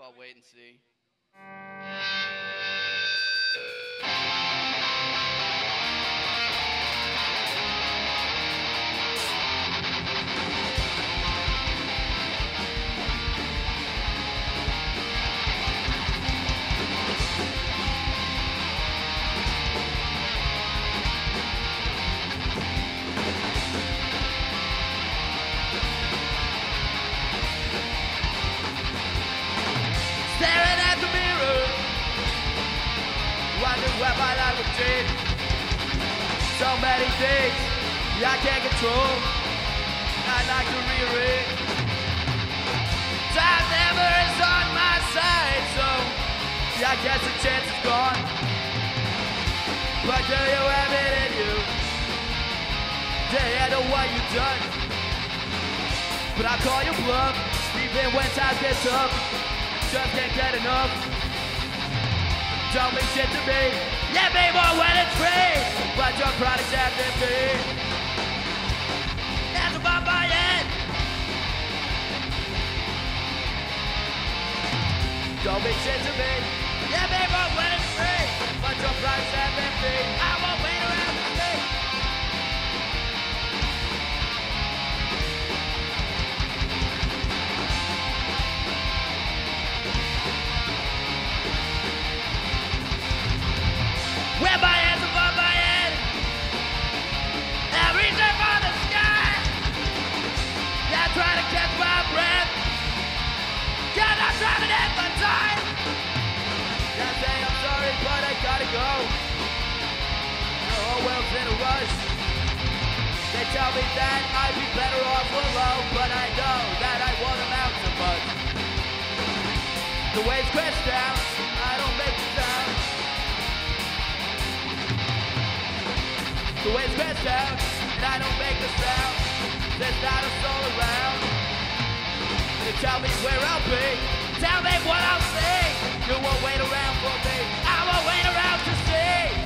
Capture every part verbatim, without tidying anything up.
called Wait and See. Staring at the mirror, wondering where my life would take. So many things I can't control, I'd like to rearrange. Time never is on my side, so yeah, I guess the chance is gone. But do you have it in you to handle what you've done? But I call you bluff, even when times get tough. Just can't get enough. Don't mean shit to me. Yeah, me more when it's free, but your product's empty. That's above my head. Don't mean shit to me. Yeah, me more when it's free, but your product's empty. I won't wait around to see. With my hands above my head, I'm reaching for the sky. Yeah, I'm trying to catch my breath, cause I'm driving at the time. Yeah, I say I'm sorry, but I gotta go. The whole world's in a rush. They tell me that I'd be better off alone, but I know that I won't amount to much. The waves crash down, I don't make a sound. The waves crash down, and I don't make a sound. There's not a soul around. They tell me where I'll be, tell me what I'll see. You won't wait around for me, I won't wait around to see.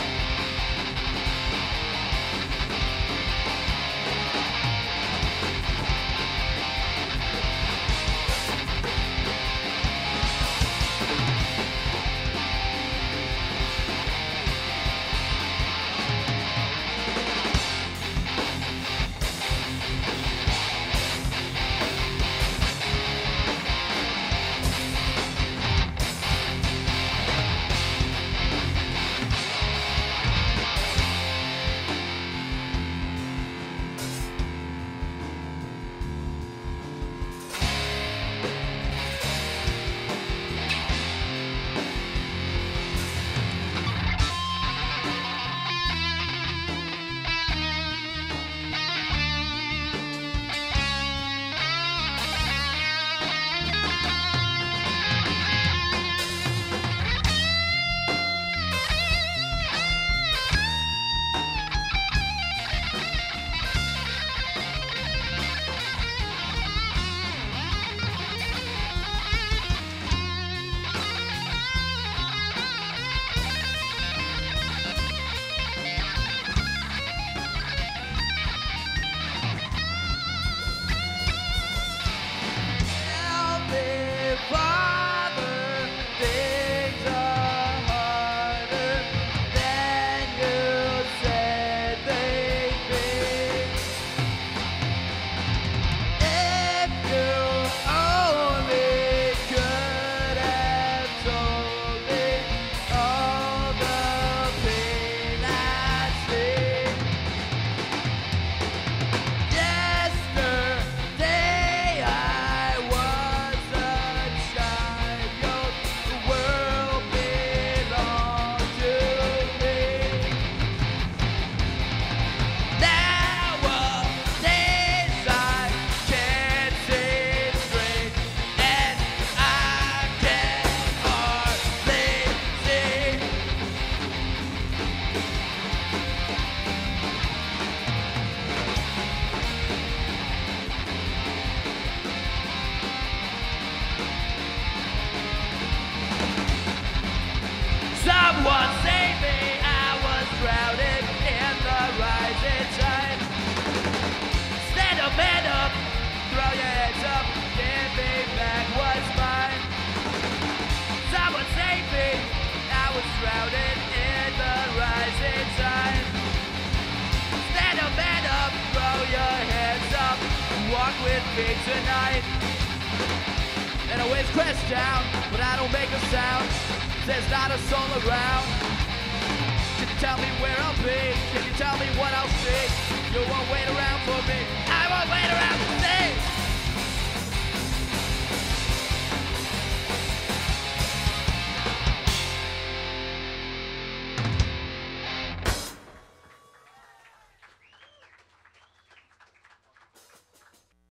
Someone save me, I was drowning in the rising tide. Stand up, man up, throw your hands up, give me back what's mine. walk with me tonight? And I always crash down, but I don't make a sound. There's not a soul around. Can you tell me where I'll be? Can you tell me what I'll see? You won't wait around.